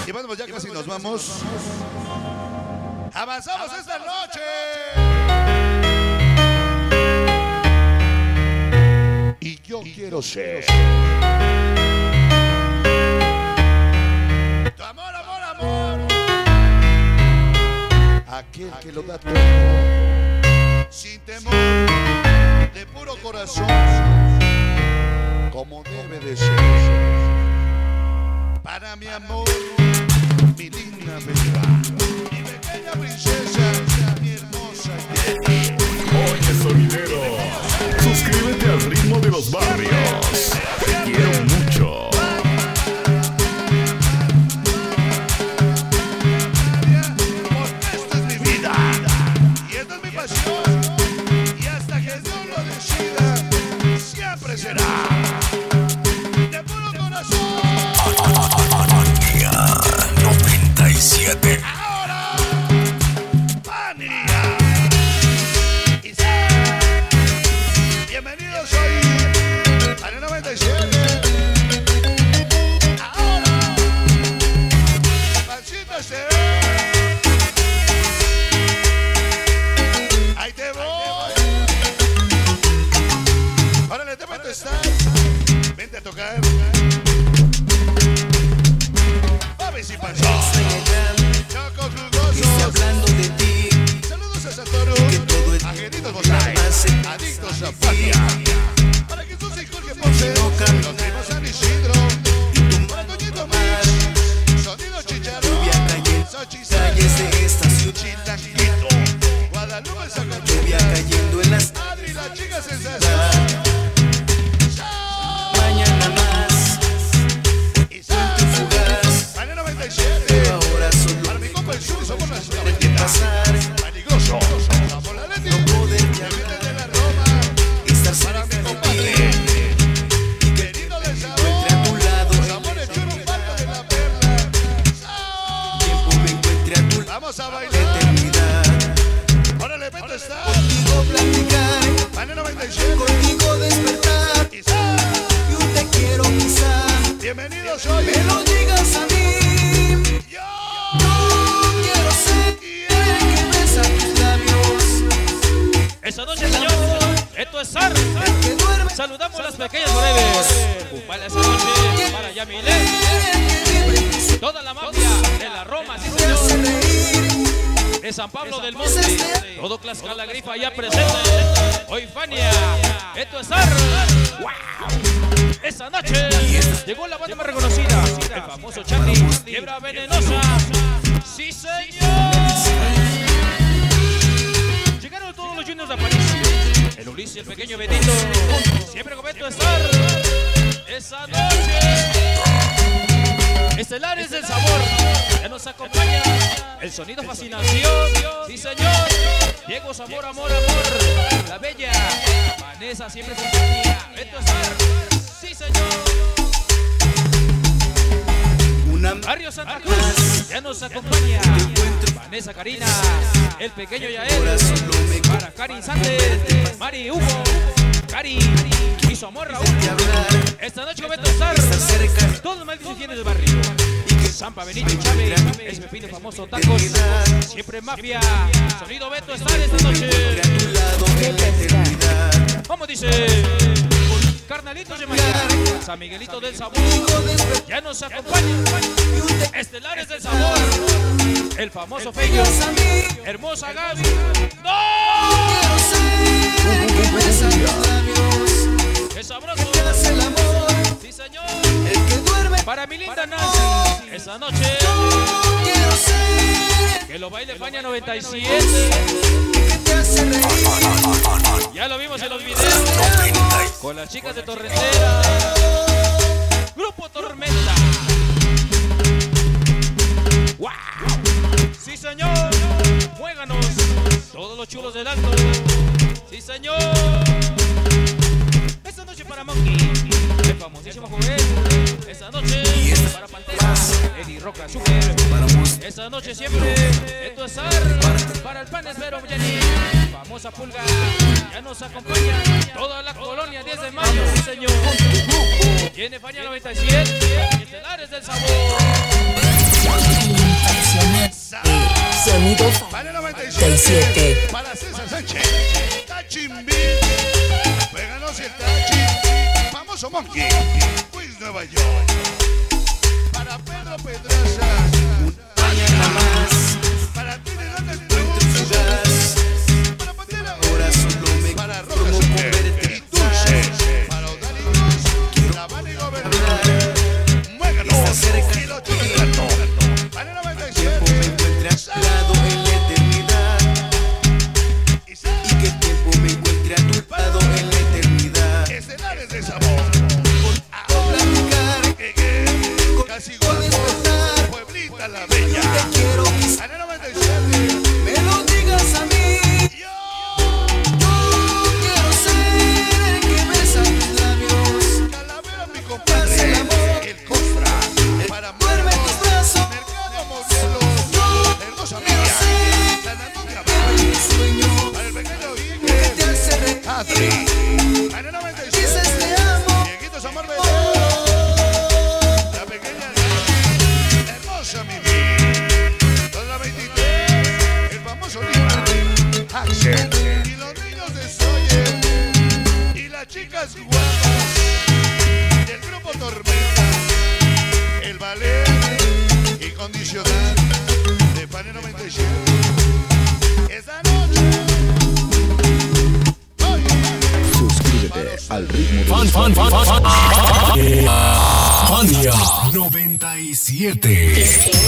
Y bueno, pues ya casi nos vamos. Avanzamos esta noche. Y yo quiero ser tu amor, amor, amor. Aquel que lo da todo, sin temor, de puro corazón, como debe de ser. Para mi amor, mi linda bella, mi pequeña princesa, mi hermosa. Oye, sonidero, suscríbete al ritmo de los barrios. Te quiero mucho. Porque esta es mi vida y esta es mi pasión. Y hasta que Dios lo decida, siempre será de puro corazón. 97. Ahora, Fania. Y sí, bienvenidos hoy al 97. Ahora, Pancito se ve. Ahí te voy. Órale, te meto estar. Vente a tocar. Y pasó. Choco Jugosos. Hablando de ti. Saludos a Satoru, a Genitos Bosay, adictos a Fania. Para que sus hijos que Ponce, los primos San Isidro, para Toñito Mix, Sonido Chicharrón, Xochitl, Calles de esta ciudad. Chilanguito, Guadalupe Lluvia Zacatecas, cayendo en las. Adri la chica sensación. Mañana más. Y Santi Fugaz. Año 97. Ahora solo Para mi compa el sur, somos las cabecitas. pasar. Peligroso. Vamos la Leti. No poder Que llamar. viene de la Roma. Estar Para mi cerca de compadre. ti. Querido del Encuentre a sabor. tu lado. Los amores churos, parte de la perla. Tiempo me encuentre a tu lado. Vamos a La bailar. eternidad. Órale, vete está. Contigo platicar. Año 97. Contigo despertar. Y sal. Y un te quiero quizá. Bienvenidos hoy. Me lo digas a mí. Yo. Yo quiero ser el que besa tus labios. Esta noche, señor, esto es SAR. El que duerme. Saludamos a las pequeñas breves. Para esta noche, para Yamile, toda la mafia de la Roma, sí, señor. De San Pablo del Monte, todo Tlaxcala Grifa ya presente. Hoy Fania, esto es SAR. ¡Wow! Esta noche llegó la banda más reconocida, el famoso Charlie, Quiebra Venenosa. ¡Sí, señor! Llegaron todos los juniors de Aparicio, el Ulises, el pequeño Benito, siempre con Beto estar. Esa noche, Estelares del Sabor, ya nos acompaña el sonido Fascinación, sí señor, Diego Sabor, amor, amor, la bella, Vanessa siempre compañía, Beto estar, sí señor. Barrio Santa Cruz, ya nos acompaña Vanessa Karina, el pequeño Yael, para Karin Sander, Mari Hugo, Cari y su amor Raúl. Esta noche Beto estar todos los maldiciones del barrio. Zampa, Benito y Chávez, es Pepino famoso Tacos, siempre mafia, sonido Beto estar esta noche. ¿Cómo dice? Carnalitos de María, San Miguelito del Sabor, ya nos acompaña, Estelares del Sabor, el famoso Feyo, hermosa Gaby, ¡no! ¡Qué sabroso! Sí señor, para mi linda Nancy, esa noche, que lo baile Fania 97, ya lo vimos en los videos, con las chicas de Torrentera, Grupo Tormenta. ¡Wow! Sí, señor. Muéganos. Todos los chulos del alto. Sí, señor. Esta noche para Monkey, el famosísimo Joel. Esta noche para Pantera, Eddie Roca Super. Esta noche siempre, esto es SAR. Para el Panes Vero Jenny, famosa Pulga. Ya nos acompaña toda la colonia 10 de mayo, sí señor. Tiene Fania 97, Estelares del Sabor. 97. Para César Sánchez, Tachimbi, péganos el Tachi, famoso Monkey, Queens, Nueva York. Para Pedro Pedraza, Mañana más, para ti de dónde encuentro fugaz. para Pantera, Ahora solo me para conformo Rojas con verte y Dulce, para Odalíos, la Van y Gobernador, Muéganos, Está cerca. y los chulos del alto, para el tiempo me 97, encuentre a tu lado en la eternidad. Y que el tiempo me encuentre a tu lado en la eternidad. Estelares de sabor, Platicar, casi igual, Pueblita la Bella, te quiero que para el 97, me lo digas a mí. yo, Yo quiero ser el que besa tus labios. Calavera mi compadre, el Costra, para Duerme en tus brazos. Mercado Modelos, la hermosa Miriam, San Antonio Abad, Mi sueño para el pequeño que te Guille, hace reír. Adri, para el Dices 97, te amo. Dieguito Samar Belén, la pequeña la hermosa Mimi, toda la 23, el famoso Lima, Axel, y los niños de Soyer, y las chicas guapas del grupo Tormenta, el ballet incondicional de Panel 97. Esta noche, hoy, Suscríbete al ritmo de los Fania 97.